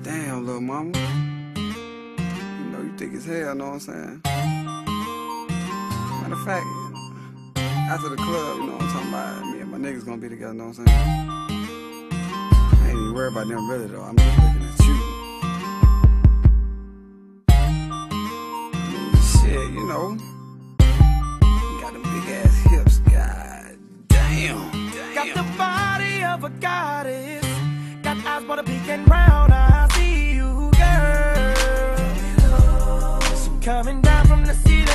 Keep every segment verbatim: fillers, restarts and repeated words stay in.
Damn, little mama. You know you thick as hell, know what I'm saying? Matter of fact, after the club, you know what I'm talking about, me and my niggas gonna be together, know what I'm saying? I ain't even worried about them really though, I'm just looking at you. I mean, shit, you know. You got them big ass hips, god damn. damn. Got the body of a goddess, got eyes but a big and round. I see you, girl. She coming down from the ceiling.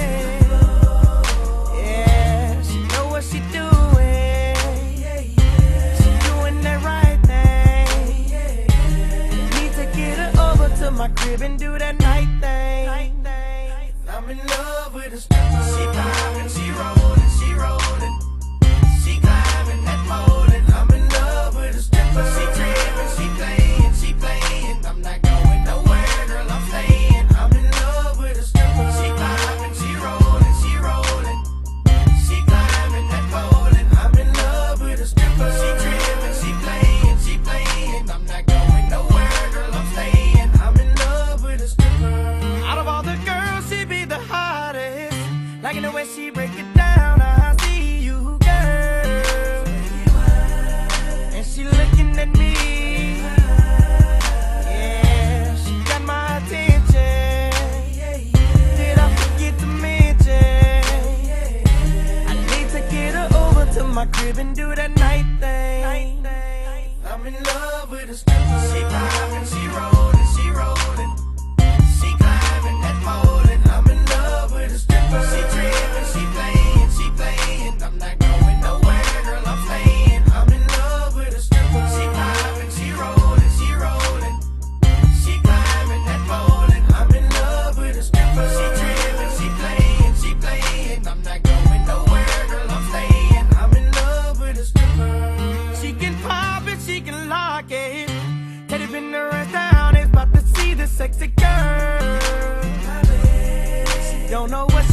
Yeah, she know what she doing. She doing that right thing. Need to get her over to my crib and do that night thing. I'm in love with a stripper. She poppin', she rollin', she rollin'. She climbing that pole and I'm in love with a stripper. She trippin', she playin', she playin'. I'm not going nowhere, girl, I'm stayin'. I'm in love with a stripper. She poppin', she rollin', she rollin'. She climbing that pole and I'm in love with a stripper. She trippin', she playin', she playin'. I'm not going nowhere, girl, I'm stayin'. I'm in love with a stripper. Out of all the girls, she be the hottest. Liking the way she break it down, I see you, girl. And she looking at me. Yeah, she got my attention. Did I forget to mention I need to get her over to my crib and do that night thing. I'm in love with a stripper. She poppin', she rollin', she rollin'. She climbing that pole and I'm in love with a stripper. She trippin', she playin', she playin'. I'm not going nowhere, girl, I'm stayin'. I'm in love with a stripper. She poppin', she rollin', she rollin'. She climbing that pole and I'm in love with a stripper. She trippin', she playin', she playin'. I'm not going nowhere, girl, I'm stayin'. I'm in love with a stripper. She can pop it, she can lock it. Teddy been the rest down, it's about to see the sexy girl. She don't know what